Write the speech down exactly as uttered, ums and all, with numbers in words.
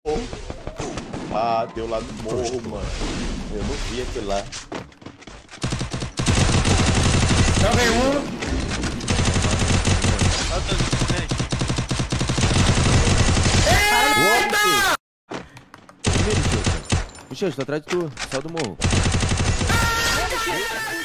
Ah, deu lá no morro, mano. Eu não vi aquele lá. Já veio um. Eita! Buxexa, tô atrás de tu. Saiu do morro.